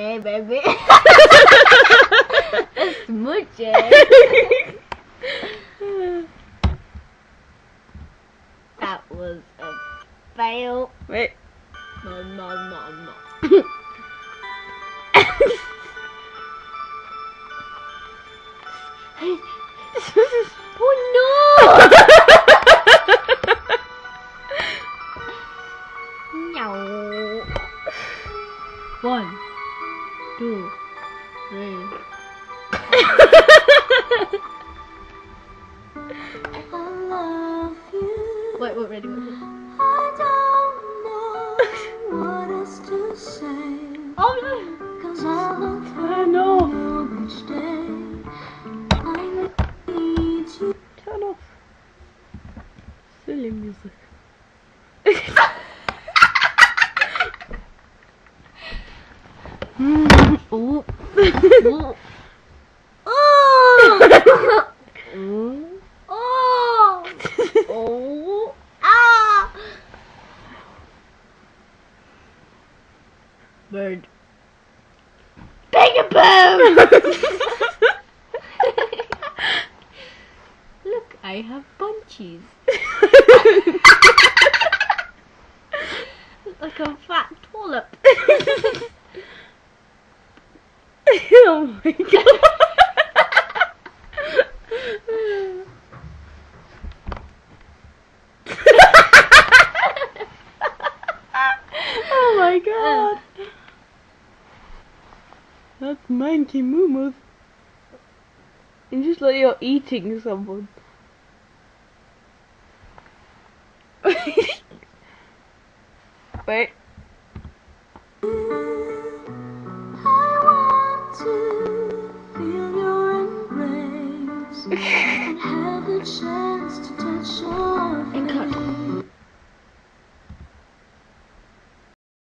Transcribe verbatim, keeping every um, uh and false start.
Hey, baby. A smoochie. That was a fail. Wait. No, no, no, no. Oh no! No. One, two, three. I love you. Wait, wait, ready, wait. I don't know what else to say. Oh no! Cause I look I know. for each day. I need you. Turn off. Silly music. Mm. Ooh. Ooh. Oh! Mm. Oh! Oh! Ah! Bird. Peekaboo! Look, I have bunchies. Like a fat tulip. Oh my god. Oh my god. That's manky moo. And just like you're eating someone. Wait. I want to feel your embrace and have the chance to touch your